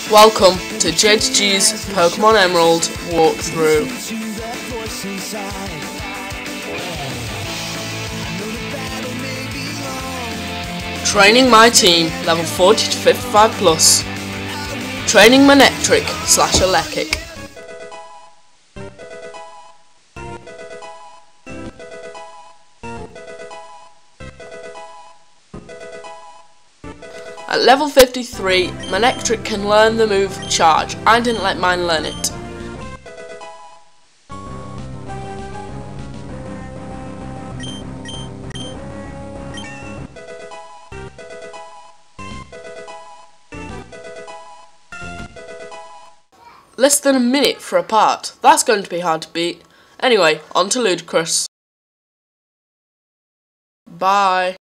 Welcome to JTG's Pokemon Emerald walkthrough. Training my team, level 40 to 55 plus. Training Manectric / Eleckick. At level 53, Manectric can learn the move Charge. I didn't let mine learn it. Less than a minute for a part. That's going to be hard to beat. Anyway, on to Ludicrous. Bye.